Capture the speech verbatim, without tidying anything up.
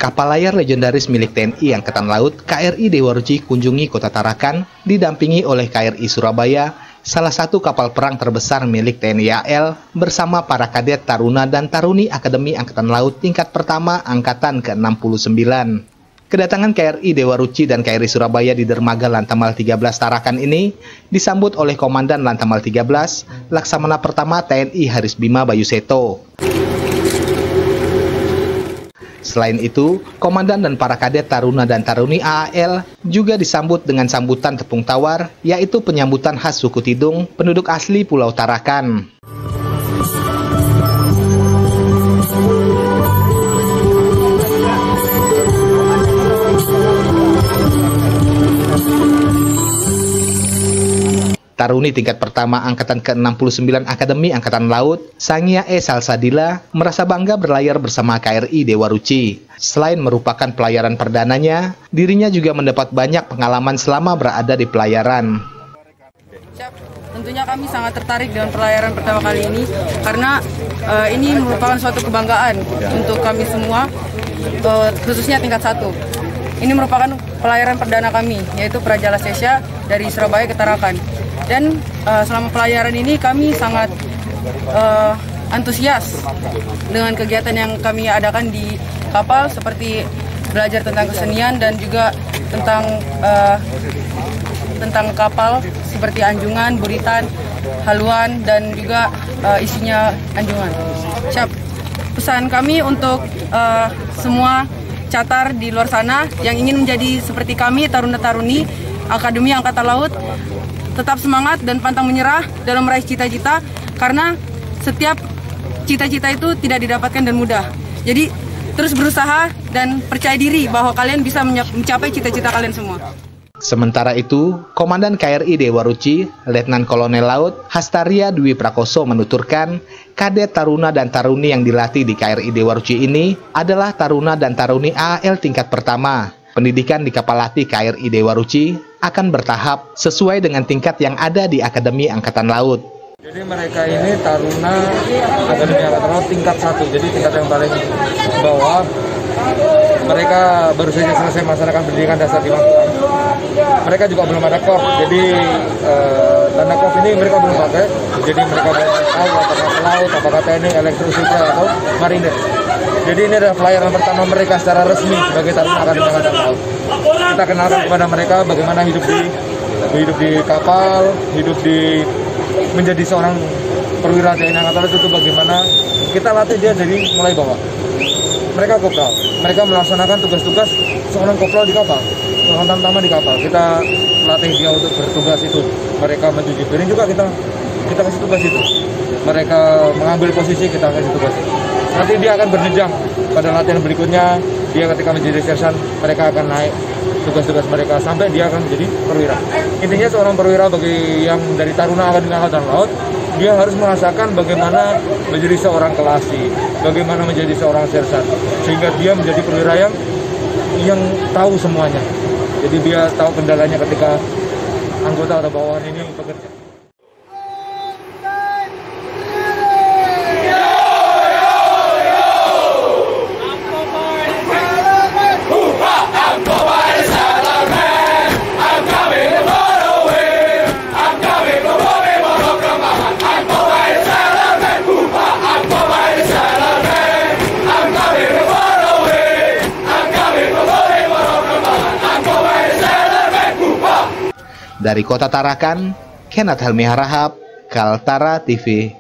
kapal layar legendaris milik T N I Angkatan Laut K R I Dewa Ruci kunjungi Kota Tarakan didampingi oleh K R I Surabaya, salah satu kapal perang terbesar milik T N I A L bersama para kadet Taruna dan Taruni Akademi Angkatan Laut tingkat pertama Angkatan ke enam puluh sembilan. Kedatangan K R I Dewa Ruci dan K R I Surabaya di dermaga Lantamal tiga belas Tarakan ini disambut oleh Komandan Lantamal tiga belas, Laksamana Pertama T N I Haris Bima Bayuseto. Selain itu, Komandan dan para kadet Taruna dan Taruni A A L juga disambut dengan sambutan tepung tawar, yaitu penyambutan khas suku Tidung, penduduk asli Pulau Tarakan. Taruni tingkat pertama Angkatan ke enam puluh sembilan Akademi Angkatan Laut, Sangia E. Salsadila, merasa bangga berlayar bersama K R I Dewa Ruci. Selain merupakan pelayaran perdananya, dirinya juga mendapat banyak pengalaman selama berada di pelayaran. Tentunya kami sangat tertarik dengan pelayaran pertama kali ini, karena uh, ini merupakan suatu kebanggaan untuk kami semua, uh, khususnya tingkat satu. Ini merupakan pelayaran perdana kami, yaitu Prajala Sesya dari Surabaya ke Tarakan. Dan uh, selama pelayaran ini kami sangat uh, antusias dengan kegiatan yang kami adakan di kapal, seperti belajar tentang kesenian dan juga tentang uh, tentang kapal seperti anjungan, buritan, haluan, dan juga uh, isinya anjungan. Siap. Pesan kami untuk uh, semua catar di luar sana yang ingin menjadi seperti kami, Taruna-Taruni Akademi Angkatan Laut, tetap semangat dan pantang menyerah dalam meraih cita-cita, karena setiap cita-cita itu tidak didapatkan dan mudah. Jadi terus berusaha dan percaya diri bahwa kalian bisa mencapai cita-cita kalian semua. Sementara itu, Komandan K R I Dewa Ruci, Letnan Kolonel Laut Hastaria Dwi Prakoso menuturkan, kadet Taruna dan Taruni yang dilatih di K R I Dewa Ruci ini adalah Taruna dan Taruni A A L tingkat pertama. Pendidikan di kapal latih K R I Dewa Ruci akan bertahap sesuai dengan tingkat yang ada di Akademi Angkatan Laut. Jadi mereka ini Taruna Akademi Angkatan Laut tingkat satu, jadi tingkat yang paling bawah. Mereka baru saja selesai melaksanakan pendidikan dasar di Magelang. Mereka juga belum ada korp, jadi eh, tanda korp ini mereka belum pakai. Jadi mereka belum tahu apakah pelaut, apakah T N I, elektro sipil atau marinir. Jadi ini adalah pelayaran pertama mereka secara resmi sebagai Taruna Akademi Angkatan Laut. Kita kenalkan kepada mereka bagaimana hidup di hidup di kapal, hidup di menjadi seorang perwira T N I Angkatan Laut itu bagaimana. Kita latih dia dari mulai bawah. Mereka kopral, mereka melaksanakan tugas-tugas seorang kopral di kapal, seorang tamtama di kapal. Kita latih dia untuk bertugas itu. Mereka mencuci piring juga kita kita kasih tugas itu. Mereka mengambil posisi, kita kasih tugas itu. Nanti dia akan berjenjang pada latihan berikutnya. Dia ketika menjadi sersan, mereka akan naik tugas-tugas mereka sampai dia akan menjadi perwira. Intinya seorang perwira bagi yang dari Taruna Akademi Angkatan Laut, dia harus merasakan bagaimana menjadi seorang kelasi, bagaimana menjadi seorang sersan, sehingga dia menjadi perwira yang yang tahu semuanya. Jadi dia tahu kendalanya ketika anggota atau bawahan ini bekerja. Dari Kota Tarakan, Kenneth Helmi Harahap, Kaltara T V.